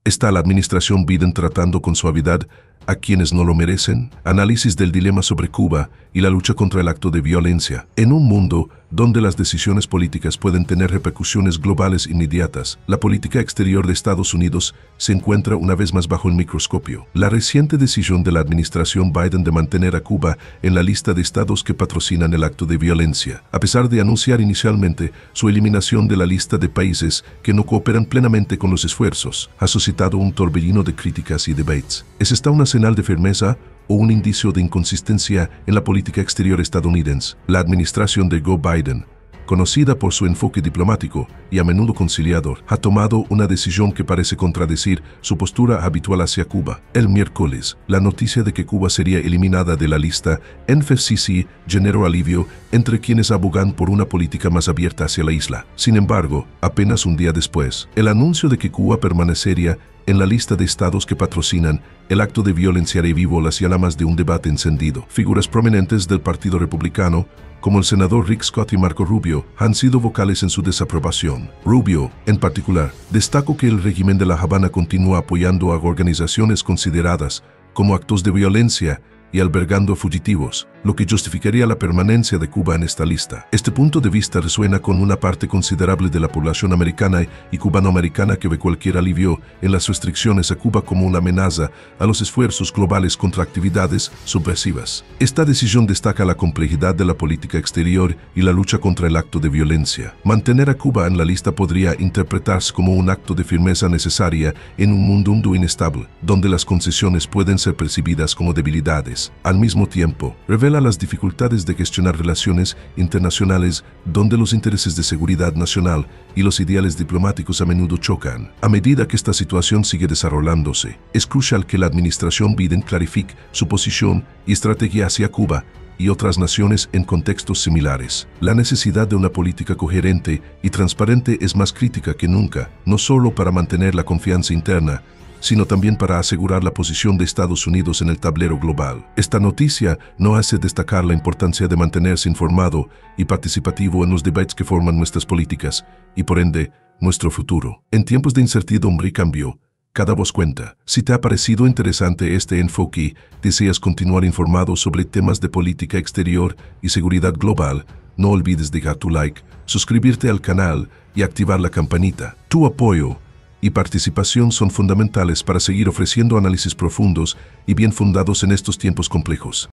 ¿Está la administración Biden tratando con suavidad a quienes no lo merecen? Análisis del dilema sobre Cuba y la lucha contra el acto de violencia. En un mundo donde las decisiones políticas pueden tener repercusiones globales inmediatas, la política exterior de Estados Unidos se encuentra una vez más bajo el microscopio. La reciente decisión de la administración Biden de mantener a Cuba en la lista de estados que patrocinan el acto de violencia, a pesar de anunciar inicialmente su eliminación de la lista de países que no cooperan plenamente con los esfuerzos, ha suscitado un torbellino de críticas y debates. ¿Es esta una señal de firmeza o un indicio de inconsistencia en la política exterior estadounidense? La administración de Joe Biden, conocida por su enfoque diplomático y a menudo conciliador, ha tomado una decisión que parece contradecir su postura habitual hacia Cuba. El miércoles, la noticia de que Cuba sería eliminada de la lista NFCC generó alivio entre quienes abogan por una política más abierta hacia la isla. Sin embargo, apenas un día después, el anuncio de que Cuba permanecería en la lista de estados que patrocinan el acto de violencia revivió las llamas de un debate encendido. Figuras prominentes del Partido Republicano, como el senador Rick Scott y Marco Rubio, han sido vocales en su desaprobación. Rubio, en particular, destacó que el régimen de La Habana continúa apoyando a organizaciones consideradas como actos de violencia y albergando fugitivos, lo que justificaría la permanencia de Cuba en esta lista. Este punto de vista resuena con una parte considerable de la población americana y cubanoamericana que ve cualquier alivio en las restricciones a Cuba como una amenaza a los esfuerzos globales contra actividades subversivas. Esta decisión destaca la complejidad de la política exterior y la lucha contra el acto de violencia. Mantener a Cuba en la lista podría interpretarse como un acto de firmeza necesaria en un mundo inestable, donde las concesiones pueden ser percibidas como debilidades. Al mismo tiempo, revela las dificultades de gestionar relaciones internacionales donde los intereses de seguridad nacional y los ideales diplomáticos a menudo chocan. A medida que esta situación sigue desarrollándose, es crucial que la administración Biden clarifique su posición y estrategia hacia Cuba y otras naciones en contextos similares. La necesidad de una política coherente y transparente es más crítica que nunca, no solo para mantener la confianza interna, sino también para asegurar la posición de Estados Unidos en el tablero global. Esta noticia no hace destacar la importancia de mantenerse informado y participativo en los debates que forman nuestras políticas y, por ende, nuestro futuro. En tiempos de incertidumbre y cambio, cada voz cuenta. Si te ha parecido interesante este enfoque y deseas continuar informado sobre temas de política exterior y seguridad global, no olvides dejar tu like, suscribirte al canal y activar la campanita. Tu apoyo y participación son fundamentales para seguir ofreciendo análisis profundos y bien fundados en estos tiempos complejos.